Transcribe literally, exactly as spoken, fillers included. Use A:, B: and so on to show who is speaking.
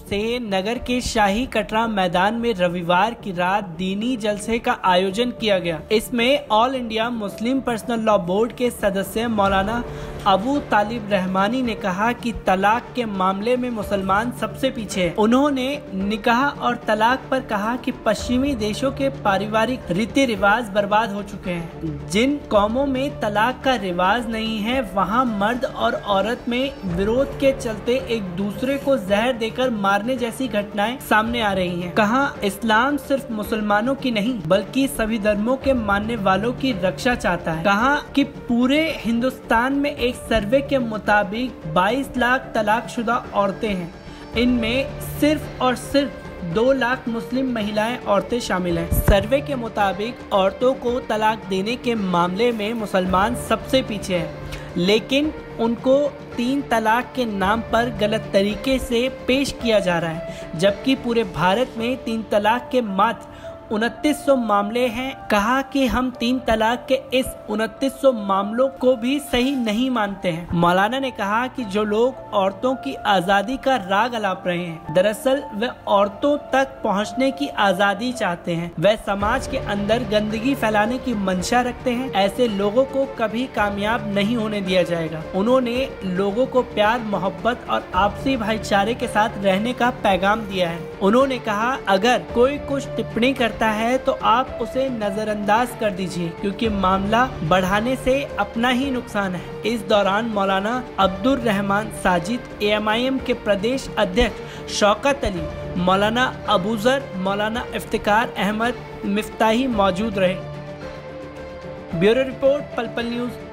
A: से नगर के शाही कटरा मैदान में रविवार की रात दीनी जलसे का आयोजन किया गया। इसमें All India Muslim Personal Law Board के सदस्य मौलाना अबू तालिब रहमानी ने कहा कि तलाक के मामले में मुसलमान सबसे पीछे है। उन्होंने निकाह और तलाक पर कहा कि पश्चिमी देशों के पारिवारिक रीति रिवाज बर्बाद हो चुके हैं। जिन कौमों में तलाक का रिवाज नहीं है, वहां मर्द और औरत में विरोध के चलते एक दूसरे को जहर देकर मारने जैसी घटनाएं सामने आ रही हैं। कहा, इस्लाम सिर्फ मुसलमानों की नहीं बल्कि सभी धर्मों के मानने वालों की रक्षा चाहता है। कहा कि पूरे हिंदुस्तान में एक सर्वे के मुताबिक बाईस लाख तलाकशुदा औरतें हैं। इनमें सिर्फ और सिर्फ दो लाख मुस्लिम महिलाएं औरतें शामिल हैं। सर्वे के मुताबिक औरतों को तलाक देने के मामले में मुसलमान सबसे पीछे हैं, लेकिन उनको तीन तलाक के नाम पर गलत तरीके से पेश किया जा रहा है, जबकि पूरे भारत में तीन तलाक के मात्र उनतीस सौ मामले हैं। कहा कि हम तीन तलाक के इस उनतीस सौ मामलों को भी सही नहीं मानते हैं। मौलाना ने कहा कि जो लोग औरतों की आज़ादी का राग अलाप रहे हैं, दरअसल वे औरतों तक पहुंचने की आज़ादी चाहते हैं। वे समाज के अंदर गंदगी फैलाने की मंशा रखते हैं। ऐसे लोगों को कभी कामयाब नहीं होने दिया जाएगा। उन्होंने लोगों को प्यार, मोहब्बत और आपसी भाईचारे के साथ रहने का पैगाम दिया है। उन्होंने कहा, अगर कोई कुछ टिप्पणी करता है तो आप उसे नजरअंदाज कर दीजिए, क्योंकि मामला बढ़ाने से अपना ही नुकसान है। इस दौरान मौलाना Abdul Rahman Sajid, A M I M के प्रदेश अध्यक्ष शौकत अली, मौलाना अबूजर, मौलाना इफ्तिकार अहमद मिफ्ताही मौजूद रहे। ब्यूरो रिपोर्ट, पल पल न्यूज।